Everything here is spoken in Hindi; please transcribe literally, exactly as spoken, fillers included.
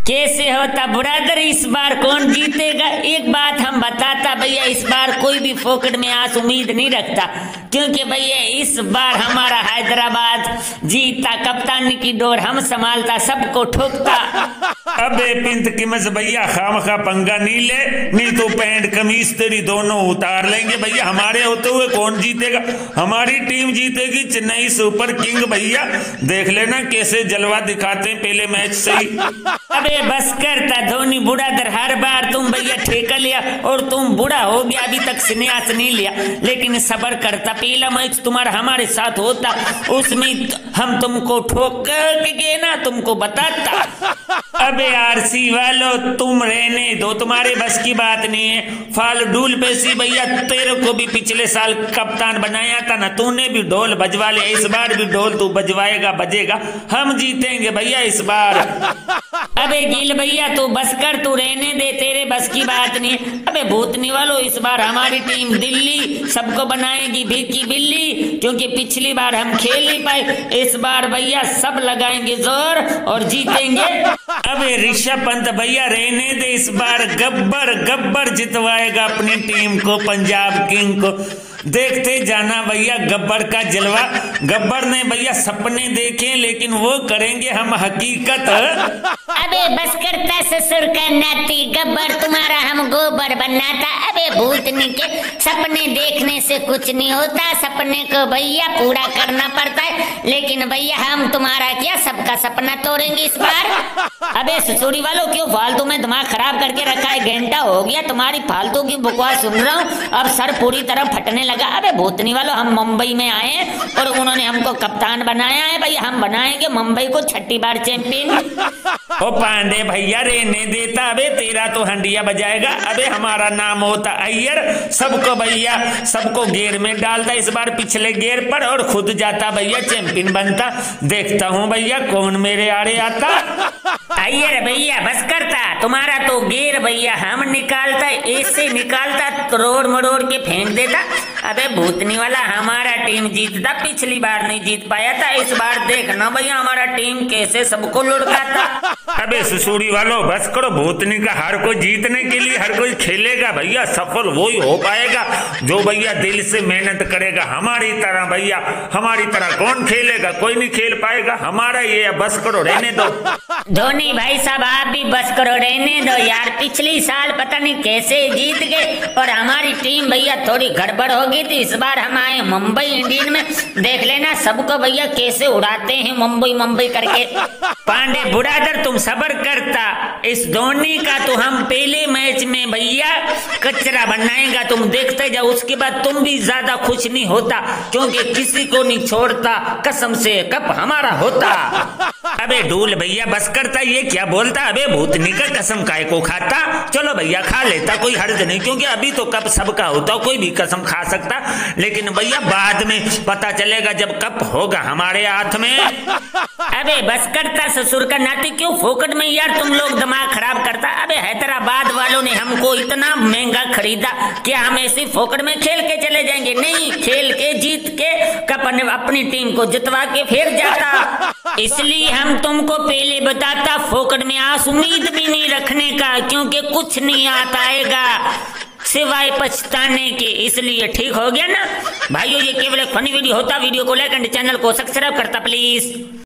कैसे होता ब्रदर, इस बार कौन जीतेगा? एक बात हम बताता भैया, इस बार कोई भी फोकट में आस उम्मीद नहीं रखता, क्योंकि भैया इस बार हमारा हैदराबाद जीता, कप्तानी की डोर हम संभालता, सबको ठोकता। अबे पिंत किमस भैया, खामखा पंगा नहीं ले, नहीं तो पैंट कमीज तेरी दोनों उतार लेंगे भैया। हमारे होते हुए कौन जीतेगा? हमारी टीम जीतेगी, चेन्नई सुपर किंग भैया। देख लेना कैसे जलवा दिखाते हैं पहले मैच से ही। अबे बस करता धोनी बुढ़ादर, हर बार तुम भैया ठेका लिया और तुम बुढ़ा हो गया, अभी तक संन्यास नहीं लिया, लेकिन सबर करता। पहला मैच तुम्हारा हमारे साथ होता, उसमें हम तुमको ठोक के ना तुमको बताता। अबे आरसी वालों, तुम रहने दो, तुम्हारे बस की बात नहीं है। फाल डूल पेशी भैया, तेरे को भी पिछले साल कप्तान बनाया था ना, तूने भी ढोल बजवा लिया, इस बार भी ढोल तू बजवाएगा, बजेगा, हम जीतेंगे भैया इस बार। अबे गिल भैया तू बस कर, तू रहने दे, तेरे बस की बात नहीं है। अबे भूतनी वालों, इस बार हमारी टीम दिल्ली सबको बनाएगी भीगी बिल्ली, क्योंकि पिछली बार हम खेल नहीं पाए, इस बार भैया सब लगाएंगे जोर और जीतेंगे। अबे ऋषभ पंत भैया रहने दे, इस बार गब्बर गब्बर जितवाएगा अपनी टीम को, पंजाब किंग को। देखते जाना भैया गब्बर का जलवा। गब्बर ने भैया सपने देखे, लेकिन वो करेंगे हम हकीकत। अबे बस करता ससुर का नाती, गब्बर तुम्हारा हम गोबर बनाता। अबे भूतनी के सपने देखने से कुछ नहीं होता, सपने को भैया पूरा करना पड़ता है, लेकिन भैया हम तुम्हारा क्या सबका सपना तोड़ेंगे इस बार। अबे ससुरी वालों, क्यों फालतू में दिमाग खराब करके रखा है? घंटा हो गया तुम्हारी फालतू की बकवास सुन रहा हूँ, अब सर पूरी तरह फटने लगा। अबे भूतनी वालों, हम मुंबई में आए और उन्होंने हमको कप्तान बनाया है भैया, हम बनाएंगे मुंबई को छठी बार चैंपियन। ओ पांडे भैया रहने देता, अबे तेरा तो हंडिया बजाएगा। अबे हमारा नाम होता अय्यर, सबको भैया सबको गेर में डालता, इस बार पिछले गेर पर, और खुद जाता भैया चैंपियन बनता। देखता हूँ भैया कौन मेरे आड़े आता। अय्यर भैया बस करता, तुम्हारा तो गेर भैया हम निकालता, ऐसे निकालता तोड़ मरोड़ के फेंक देता। अबे भूतनी वाला, हमारा टीम जीतता, पिछली बार नहीं जीत पाया था, इस बार देखना भैया हमारा टीम कैसे सबको लुढ़काता। अबे ससुरी वालों बस करो, भूतनी का हर कोई जीतने के लिए हर कोई खेलेगा भैया, सफल वही हो पाएगा जो भैया दिल से मेहनत करेगा। हमारी तरह भैया, हमारी तरह कौन खेलेगा? कोई नहीं खेल पाएगा। हमारा ये बस करो, रहने दो। धोनी भाई साहब आप भी बस करो, रहने दो यार। पिछली साल पता नहीं कैसे जीत गए और हमारी टीम भैया थोड़ी गड़बड़ हो गई थी, इस बार हम आए मुंबई इंडियन में, देख लेना सबको भैया कैसे उड़ाते हैं मुंबई मुंबई करके। पांडे बुढ़ादर तुम सबर करता, इस धोनी का तो हम पहले मैच में भैया कचरा बनाएगा, तुम देखते जाओ, उसके बाद तुम भी ज्यादा खुश नहीं होता, क्योंकि किसी को नहीं छोड़ता, कसम से कप हमारा होता। अबे ढूल भैया बस करता, ये क्या बोलता? अबे भूतनी का कसम काय को खाता? चलो भैया खा लेता, कोई हर्ज नहीं, क्योंकि अभी तो कप सबका होता, कोई भी कसम खा सकता, लेकिन भैया बाद में पता चलेगा जब कप होगा हमारे हाथ में। अबे बस करता ससुर का नाती, क्यों फोकट में यार तुम लोग दिमाग खराब करता। अबे हैदराबाद वालों ने हमको इतना महंगा खरीदा, क्या हम ऐसे फोकट में खेल के चले जाएंगे? नहीं, खेल के जीत के कप अपनी टीम को जितवा के फिर जाता। इसलिए हम तुमको पहले बताता, फोकट में आस उम्मीद भी नहीं रखने का, क्योंकि कुछ नहीं आता आएगा सिवाय पछताने के। इसलिए ठीक हो गया ना भाइयों, ये केवल एक फनी वीडियो होता। वीडियो को लाइक एंड चैनल को सब्सक्राइब करता प्लीज।